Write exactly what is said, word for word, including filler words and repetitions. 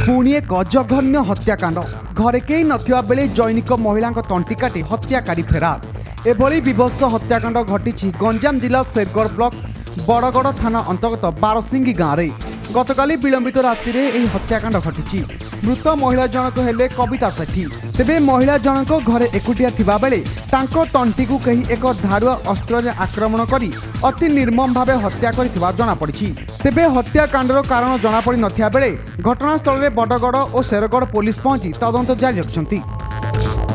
पुणी एक जघन्य हत्याकांड घरे कई नथिबा बेले जैनिक महिला तंटी काटी हत्याकारी फेरार। एभली विभत्स हत्याकांड घटी गंजाम जिला शेरगढ़ ब्लॉक बड़गड़ थाना अंतर्गत बारसिंगी गाँव में गतकाली विलंबित राति में यह हत्याकांड घटी। मृत महिला जनक हेले कविता सेठी। तेबे महिला जनक घरे एकुटिया थिबा बेले तांको तंटी को कही एक धारुआ अस्त्र से आक्रमण करी अति निर्मम भावे हत्या करिथिबा जणा पड़िछि। तेबे हत्याकांडर कारण जणा पड़ी नथिया बेले घटनास्थल में बड़गड़ और शेरगढ़ पुलिस पहुंची तदंत जारी रखिछंती।